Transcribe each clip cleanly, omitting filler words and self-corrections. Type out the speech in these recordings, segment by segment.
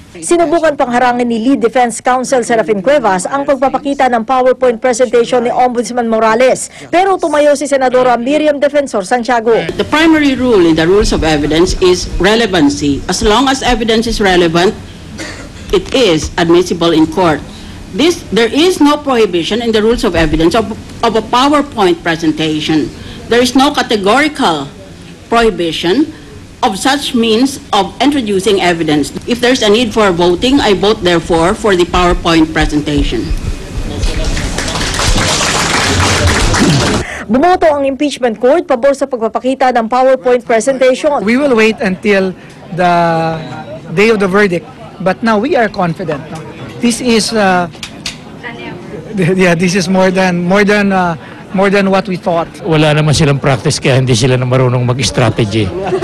Sinubukan pang harangin ni Lead Defense Counsel Serafin Cuevas ang pagpapakita ng PowerPoint presentation ni Ombudsman Morales, pero tumayo si Senadora Miriam Defensor Santiago. The primary rule in the rules of evidence is relevancy. As long as evidence is relevant, it is admissible in court. There is no prohibition in the rules of evidence of a PowerPoint presentation. There is no categorical prohibition of such means of introducing evidence. If there's a need for voting, I vote therefore for the PowerPoint presentation. Bumoto ang impeachment court pabor sa pagpapakita ng PowerPoint presentation. We will wait until the day of the verdict, but now we are confident. No? This is this is more than what we thought. Wala naman silang practice kaya hindi sila na marunong mag-strategy.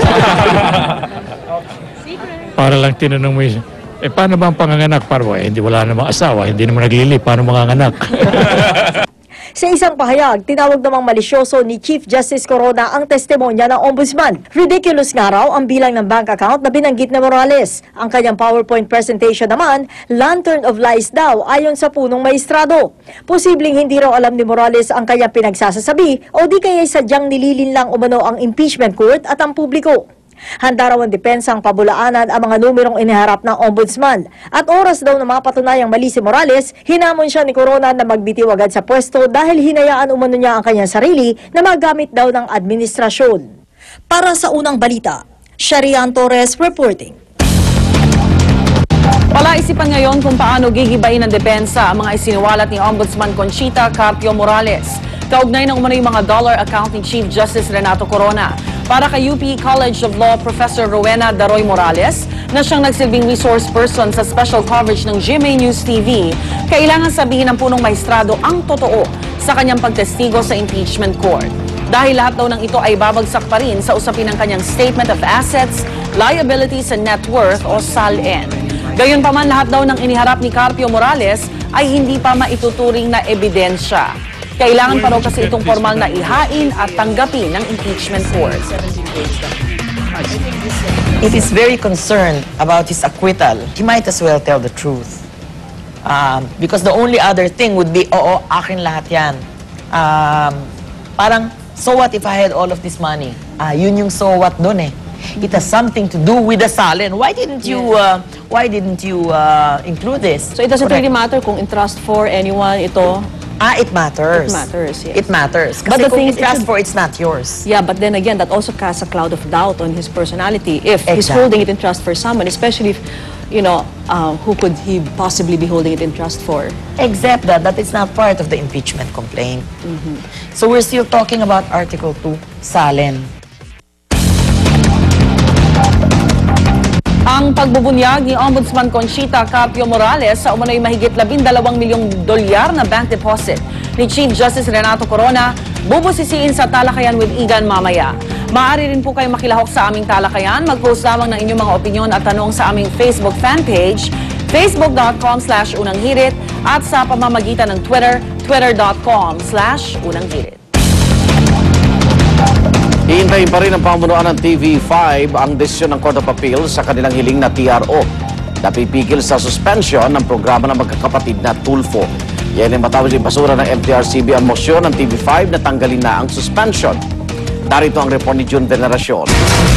Para lang tinanong mo yun, paano ba ang panganganak? Hindi wala namang asawa, hindi naman naglili, paano manganganak? Sa isang pahayag, tinawag namang malisyoso ni Chief Justice Corona ang testimonya ng Ombudsman. Ridiculous nga raw ang bilang ng bank account na binanggit ni Morales. Ang kanyang PowerPoint presentation naman, lantern of lies daw ayon sa punong maestrado. Posibleng hindi raw alam ni Morales ang kanyang pinagsasasabi o di kaya sadyang nililin lang umano ang impeachment court at ang publiko. Handa raw ang depensang pabulaanan ang mga numerong iniharap ng Ombudsman. At oras daw na mapatunayang mali si Morales, hinamon siya ni Corona na magbitiw agad sa pwesto dahil hinayaan umano niya ang kanyang sarili na magamit daw ng administrasyon. Para sa unang balita, Sharian Torres reporting. Palaisipan ngayon kung paano gigibain ng depensa ang mga isiniwalat ni Ombudsman Conchita Carpio Morales. Kaugnay ng umano yung mga dollar account ni Chief Justice Renato Corona. Para kay UP College of Law Professor Rowena Daroy Morales, na siyang nagsilbing resource person sa special coverage ng GMA News TV, kailangan sabihin ng punong maestrado ang totoo sa kanyang pagtestigo sa impeachment court. Dahil lahat daw ng ito ay babagsak pa rin sa usapin ng kanyang Statement of Assets, Liabilities and Net Worth o SALN. Gayunpaman, lahat daw ng iniharap ni Carpio Morales ay hindi pa maituturing na ebidensya. Kailangan pa raw kasi itong formal na ihain at tanggapin ng impeachment court. If he's very concerned about his acquittal, he might as well tell the truth. Because the only other thing would be, oo, akin lahat yan. Parang, so what if I had all of this money? Yun yung so what dun eh. It has something to do with the SALN. Why didn't you include this? So it doesn't really matter kung entrust for anyone ito? It matters. It matters, yes. It matters. Kasi But the kung thing is, entrust for, it's not yours. Yeah, but then again, that also casts a cloud of doubt on his personality. If he's holding it in trust for someone, especially if, you know, who could he possibly be holding it in trust for? Except that is not part of the impeachment complaint. So we're still talking about Article 2, SALN. Ang pagbubunyag ni Ombudsman Conchita Carpio Morales sa umano'y mahigit $12 milyong na bank deposit ni Chief Justice Renato Corona, bubusisiin sa talakayan with Igan mamaya. Maaari rin po kayo makilahok sa aming talakayan. Mag-post lamang ng inyong mga opinyon at tanong sa aming Facebook fan page, facebook.com/unanghirit at sa pamamagitan ng Twitter, twitter.com/unanghirit. Hihintayin pa rin ang pamunuan ng TV5 ang desisyon ng Court of Appeal sa kanilang hiling na TRO na pipigil sa suspension ng programa ng magkakapatid na Tulfo. Yan ay matapos yung basura ng MTRCB ang motion ng TV5 na tanggalin na ang suspension. Narito ang report ni June Veneracion.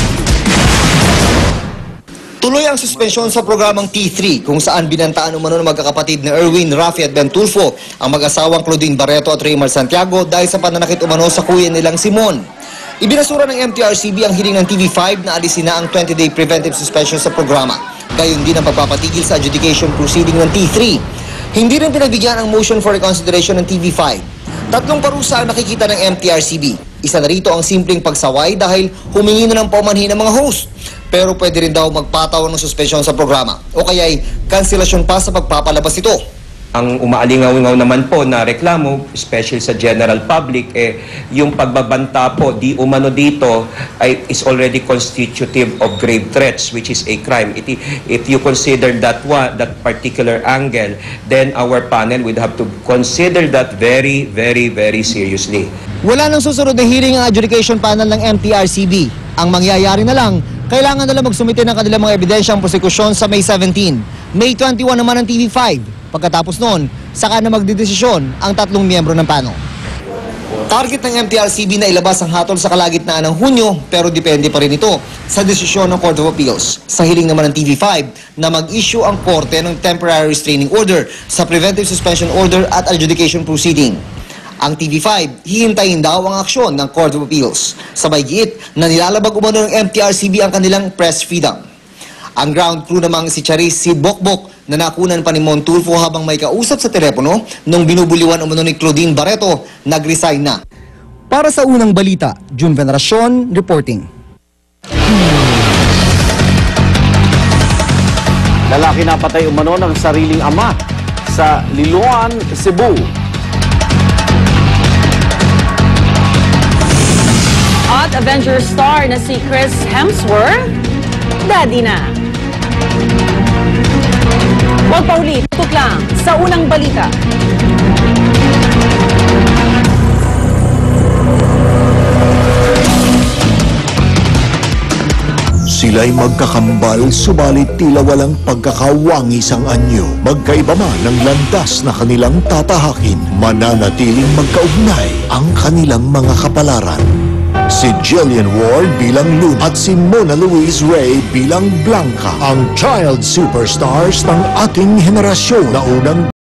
Tuloy ang suspensyon sa programang T3 kung saan binantaan umano ng magkakapatid na Erwin, Rafi at Ben Tulfo ang mag-asawang Claudine Barreto at Raymar Santiago dahil sa pananakit umano sa kuya nilang Simon. Ibinasura ng MTRCB ang hiling ng TV5 na alisin na ang 20-day preventive suspension sa programa. Gayon din ang pagpapatigil sa adjudication proceeding ng T3. Hindi rin pinagbigyan ang motion for reconsideration ng TV5. Tatlong parusa ang nakikita ng MTRCB. Isa na rito ang simpleng pagsaway dahil humingi na ng paumanhin ng mga host. Pero pwede rin daw magpataw ng suspension sa programa o kaya'y kanselasyon pa sa pagpapalabas ito. Ang umaalingaw-ingaw naman po na reklamo, especially sa general public, yung pagbabanta po, di umano dito, is already constitutive of grave threats, which is a crime. If you consider that particular angle, then our panel would have to consider that very, very, very seriously. Wala nang susunod na hearing ang adjudication panel ng MTRCB. Ang mangyayari na lang, kailangan nila magsumite ng kanilang mga ebidensyang prosekusyon sa May 17. May 21 naman ang TV5. Pagkatapos noon, saka na magdedesisyon ang 3 miyembro ng pano. Target ng MTRCB na ilabas ang hatol sa kalagitnaan ng Hunyo, pero depende pa rin ito sa desisyon ng Court of Appeals. Sa hiling naman ng TV5 na mag-issue ang korte ng temporary restraining order sa preventive suspension order at adjudication proceeding. Ang TV5, hihintayin daw ang aksyon ng Court of Appeals. Sabay giit na nilalabag umano ng MTRCB ang kanilang press freedom. Ang ground crew namang si Charis Bokbok na nakunan pa ni Mon Tulfo habang may kausap sa telepono nung binubuliwan umano ni Claudine Barreto, nag-resign na. Para sa unang balita, June Veneracion reporting. Lalaki na patay umano ng sariling ama sa Liloan, Cebu. At Avengers star na si Chris Hemsworth, daddy na. Huwag pa huli, tutok lang sa unang balita. Sila'y magkakambal, subalit tila walang pagkakawangis ang anyo. Magkaiba man ang landas na kanilang tatahakin, mananatiling magkaugnay ang kanilang mga kapalaran. Si Jillian Ward bilang Luna at si Mona Louise Ray bilang Blanca, ang child superstars ng ating henerasyon na unang